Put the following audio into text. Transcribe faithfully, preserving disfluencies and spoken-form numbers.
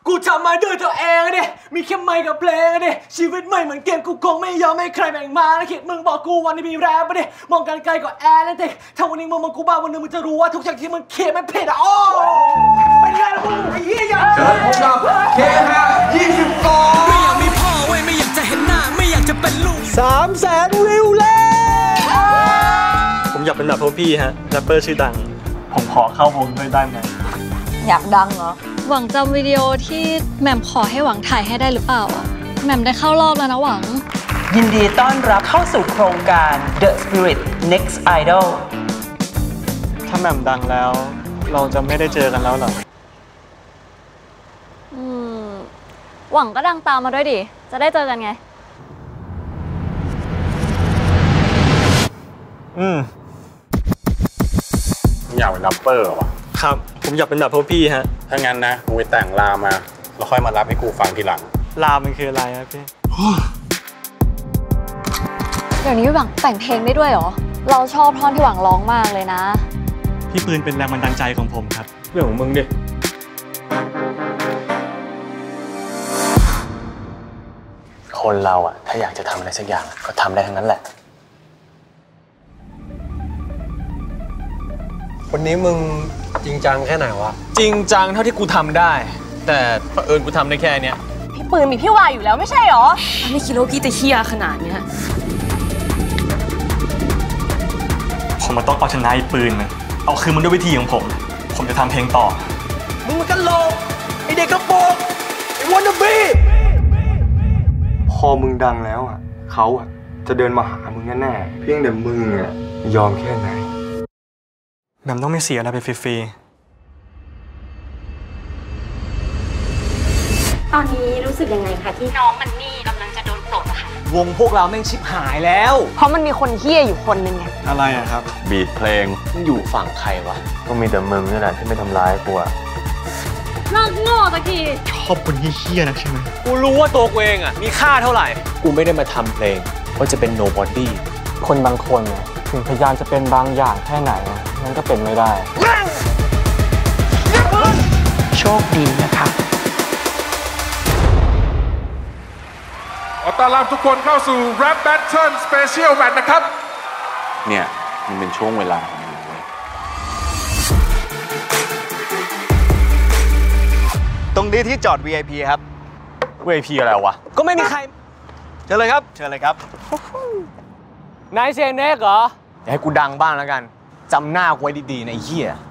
กูทำมาด้วยตัวเองเนี่ยมีแค่ไมค์กับเพลงเนี่ยชีวิตไม่เหมือนเกมกูคงไม่ยอมให้ใครแบ่งมานะคิดมึงบอกกูวันนี้มีแรปปะเนี่ยมองกันไกลกว่าแอร์นั่นเองถ้าวันนี้มึงมองกูบ้าวันนึงมึงจะรู้ว่าทุกอย่างที่มึงเขียนมันผิดอ่ะโอ้เป็นไงล่ะมึงไอ้เหี้ยยังเชิญพบกับเคฮะยี่สิบสองไม่อยากมีพ่อเว้ยไม่อยากจะเห็นหน้าไม่อยากจะเป็นลูกสามแสนวิวแล้วผมอยากเป็นแบบพวกพี่ฮะแรปเปอร์ชื่อดังผมขอเข้าวงด้วยได้ไหมอยากดังเหรอหวังจำวิดีโอที่แหม่มขอให้หวังถ่ายให้ได้หรือเปล่าอ่ะแหม่มได้เข้ารอบแล้วนะหวังยินดีต้อนรับเข้าสู่โครงการ The Spirit Next Idol ถ้าแหม่มดังแล้วเราจะไม่ได้เจอกันแล้วเหรออืมหวังก็ดังตามมาด้วยดิจะได้เจอกันไงอืมอยากเป็นแรปเปอร์เหรอวะครับผมอยากเป็นแบบพวกพี่ฮะถ้างั้นนะมึงไปแต่งลามาแล้วค่อยมารับให้กูฟังทีหลังลามันคืออะไรครับพี่เดี๋ยวนี้หวังแต่งเพลงได้ด้วยเหรอเราชอบท่อนที่หวังร้องมากเลยนะพี่ปืนเป็นแรงบันดาลใจของผมครับเรื่องของมึงดิคนเราอะถ้าอยากจะทำอะไรสักอย่างก็ทำได้ทั้งนั้นแหละวันนี้มึงจริงจังแค่ไหนวะจริงจังเท่าที่กูทำได้แต่เผอิญกูทำได้แค่เนี้ยพี่ปืนมีพี่วายอยู่แล้วไม่ใช่หรอไม่คิดว่าพี่จะเฮี้ยขนาดเนี้ยผมมันต้องเอาชนะไอ้ปืนมันเอาคืนมันด้วยวิธีของผมผมจะทำเพลงต่อมึงมันกันโลกไอเด็กกระโปรงไอวอนนาบีพอมึงดังแล้วอ่ะเขาอ่ะจะเดินมาหามึงแน่ๆเพียงแต่มึงอ่ะยอมแค่ไหนแหม่มต้องไม่เสียอะไรไปฟรีตอนนี้รู้สึกยังไงคะที่น้องมันนี่กำลังจะโดนปลดอะค่ะวงพวกเราแม่งชิบหายแล้วเพราะมันมีคนเฮี้ยอยู่คนนึงไงอะไรอะครับบีทเพลงมึงอยู่ฝั่งใครวะก็มีแต่มึงนี่แหละที่ไม่ทำร้ายกูอะเลิกโง่ตะกี้ชอบคนเฮี้ยๆนะใช่ไหมกูรู้ว่าตัวกูเองอะมีค่าเท่าไหร่กูไม่ได้มาทำเพลงว่าจะเป็น nobody คนบางคนถึงพยายามจะเป็นบางอย่างแค่ไหนมันก็เป็นไม่ได้โชคดีนะคะขอต้อนรับทุกคนเข้าสู่ Rap Battle Special Match นะครับเนี่ยมันเป็นช่วงเวลาของมึงเว้ยตรงนี้ที่จอด วี ไอ พี ครับ วี ไอ พี อะไรวะก็ไม่มีใครเชิญเลยครับเชิญเลยครับนายเซนเน็กเหรออย่าให้กูดังบ้างแล้วกันจำหน้ากูไว้ดีๆนะไอ้เหี้ย